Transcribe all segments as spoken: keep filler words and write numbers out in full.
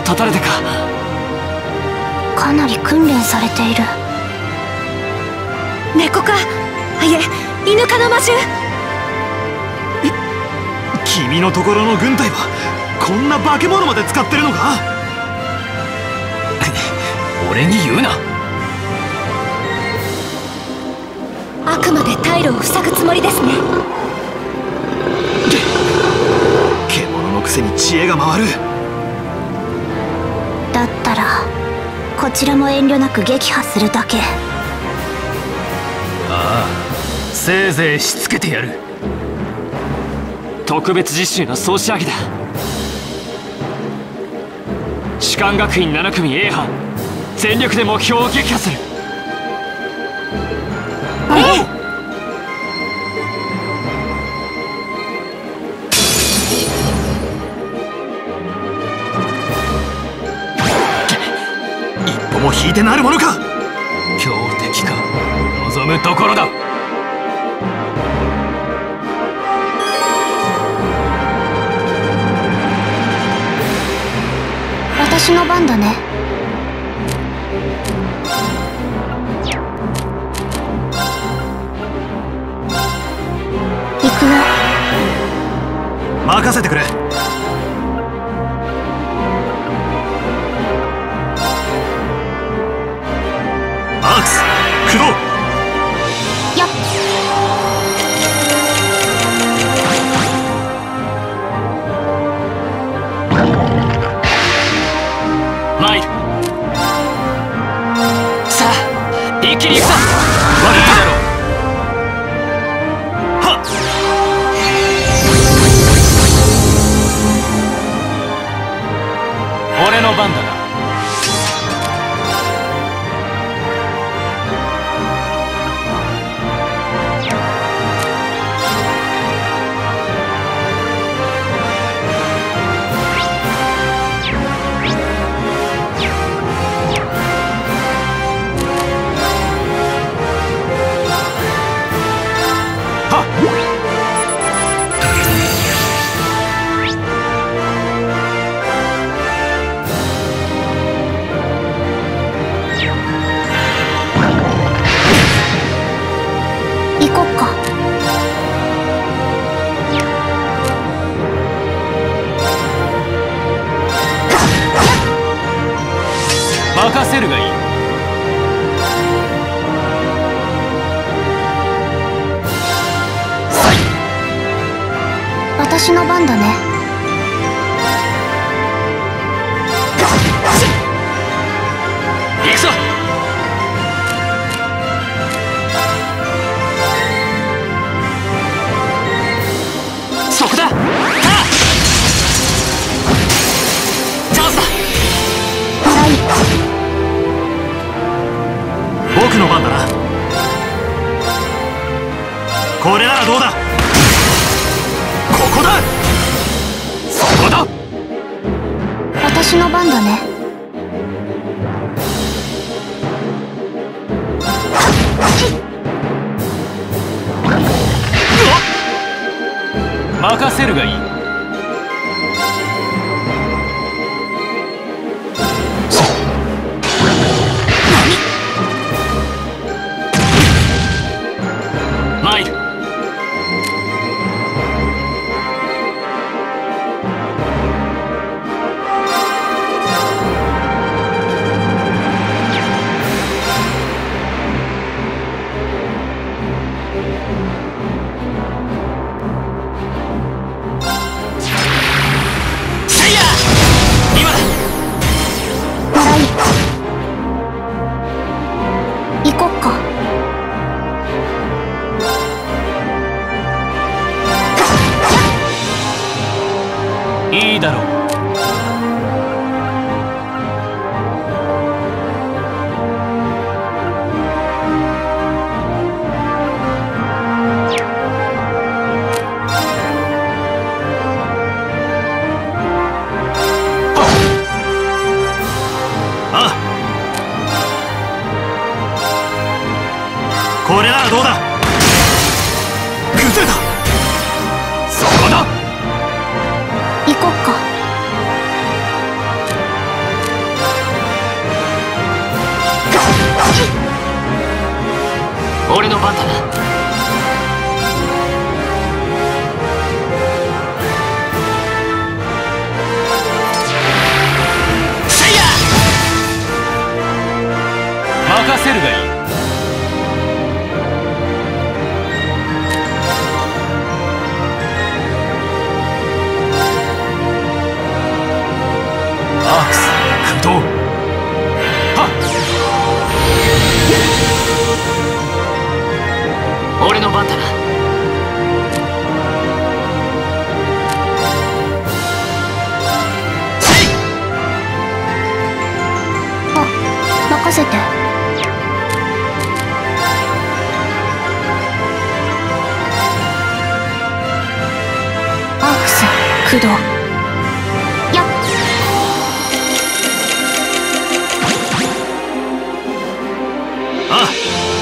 断たれてか。 かなり訓練されている。 猫か、いえ犬科の魔獣。 君のところの軍隊はこんな化け物まで使ってるのか。 俺に言うな。 あくまで退路を塞ぐつもりですね。 獣のくせに知恵が回る。 だったらこちらも遠慮なく撃破するだけ。 ああ、せいぜいしつけてやる。特別実習の総仕上げだ。士官学院なな組 A 班、全力で目標を撃破する。 ええ。 一歩も引いてなるものか。 強敵か、望むところだ。 私の番だね。行くよ。 任せてくれ。アークス駆動。 やっ。 マイル、さあ一気に行くぞ。 悪いだろう。 俺の番だな。 行こっか。 任せるがいい。 私の番だね。 行くぞ。そこだ。はっ、チャンスだ。 はい。 僕の番だな。これならどうだ。ここだ。 そこだ。 私の番だね。 任せるがいい。マイル、 行こっか。 いいだろう。 ああ、これならどうだ。崩れた。 そこだ。 行こっか。 俺の番だな。せいや任せるがいい。アークス駆動。はっ俺の番だな。せいあ、任せて。アークス駆動。やっああ、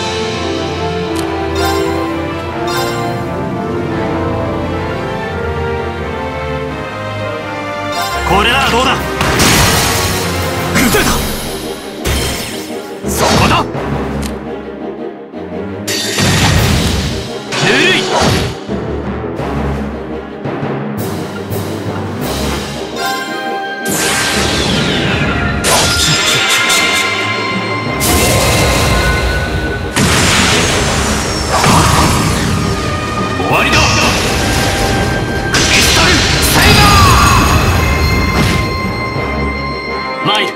これならどうだ。崩れた。 そこだ。ぬるい。終わりだ。クリスタルセイバー。マイル。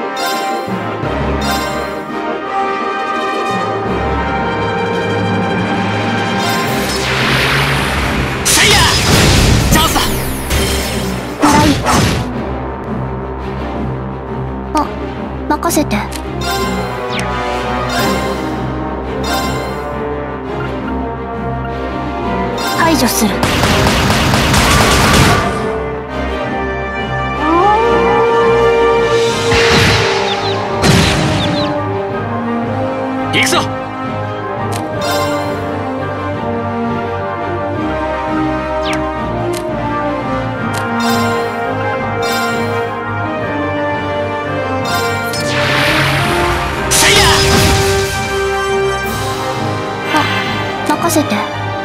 セイヤチャンスだ。 もらい。あ、任せて。排除する。 行くぞ。せいやあ、任せて。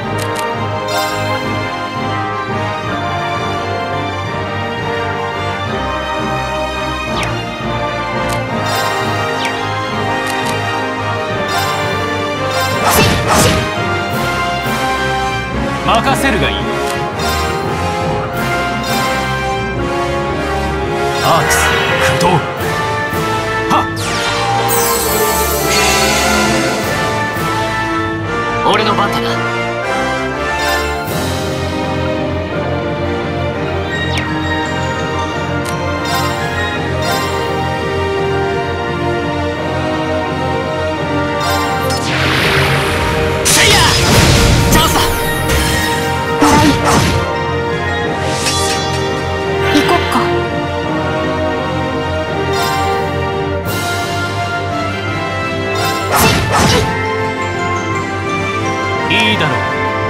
任せるがいい。アークス駆動。はっ俺の番だな。せいやチャンスだ。 もらい。行こっか。 いいだろう。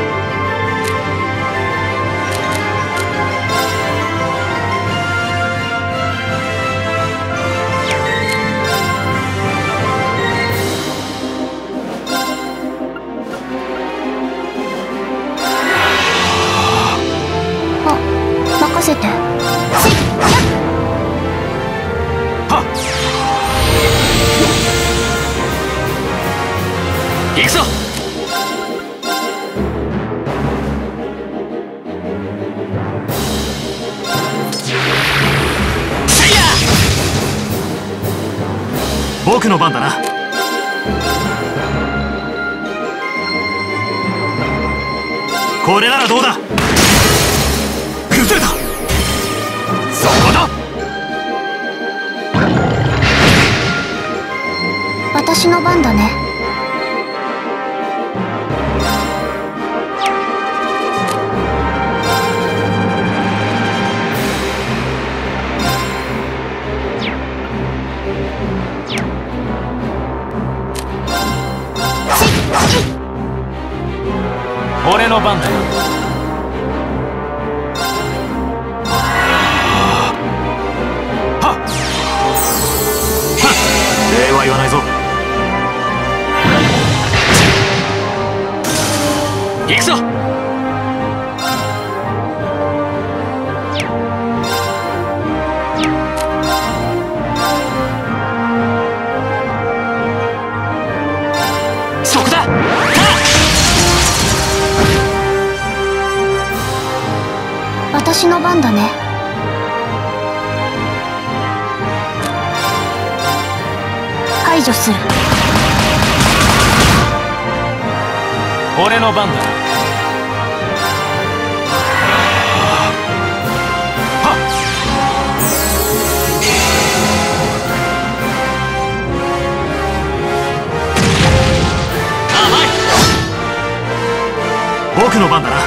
あ、任せて。 はっ行くぞ。せいや僕の番だな。これならどうだ。崩れた。 そこだ。 私の番だね。 俺の番だ。はっ礼は言わないぞ。 行くぞ。そこだ。 私の番だね。排除する。 俺の番だ。はっ。甘い。 僕の番だな。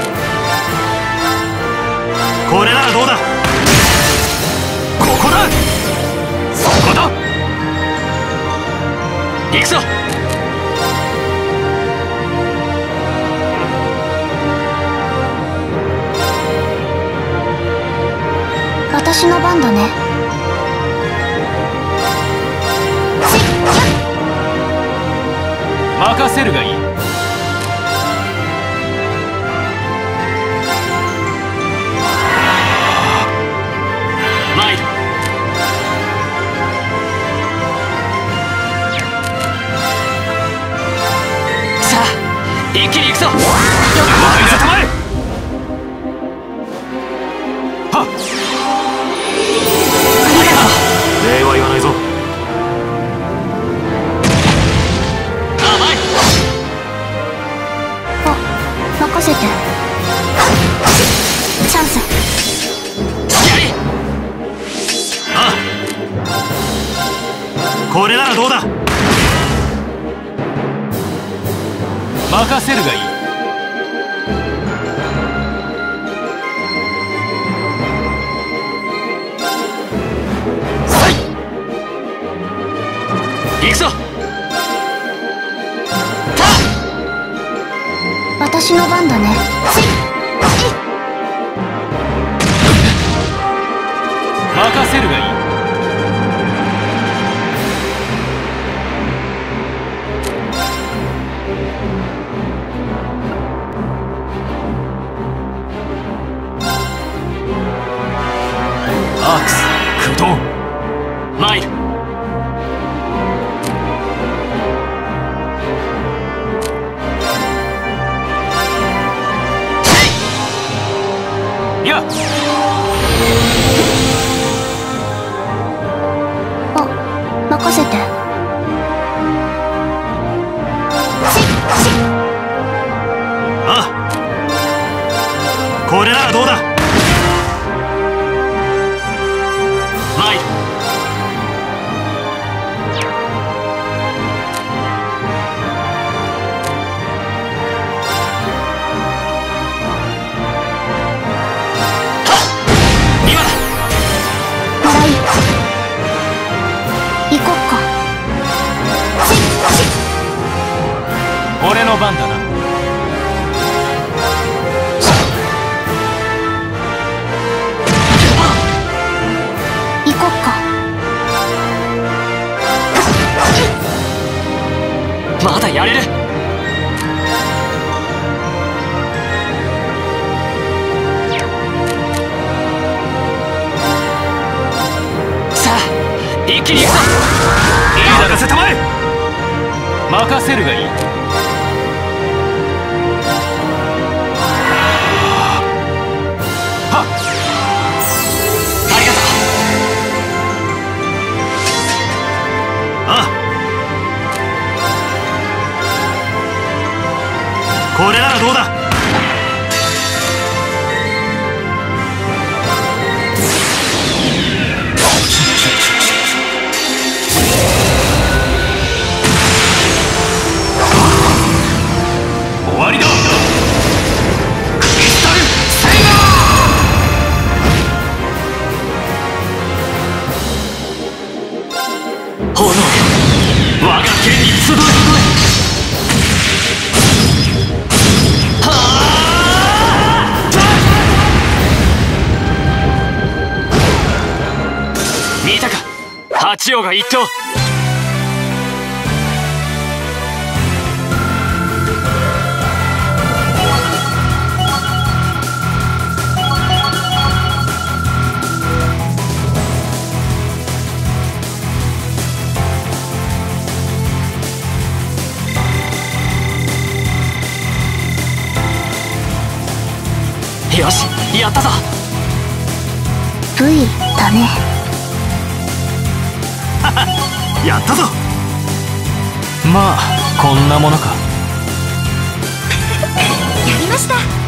これならどうだ。ここだ。 そこだ。行くぞ。 私の番だね。 任せるがいい。参る。さあ一気に行くぞ。任せたまえ。はっ。 礼は言わないぞ。 甘い。 あ、任せて。チャンス。 やり。 ああ、これならどうだ。 任せるがいい。さい。行くぞ。た。 私の番だね。 任せるがいい。アークス駆動。参る。やっ。 あ、任せて。 ああ、これならどうだ。 参る。今だ。 笑い。行こっか。 俺の番だな。 行こっか。 まだやれる。さあ一気に行くぞ。いいだろ。 任せたまえ。 任せるがいい。はっ。ありがとう。 ああ、これならどうだ。 終わりだ。クリスタルセイバー。炎よ、我が剣に集うことへ。見たか、八王が一刀。 よし、やったぞ。 V だね。 やったぞ。 まあこんなものか。 やりました。